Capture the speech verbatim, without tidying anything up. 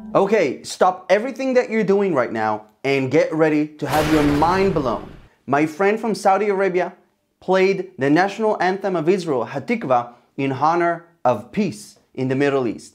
Okay, stop everything that you're doing right now and get ready to have your mind blown. My friend from Saudi Arabia played the national anthem of Israel, Hatikva, in honor of peace in the Middle East.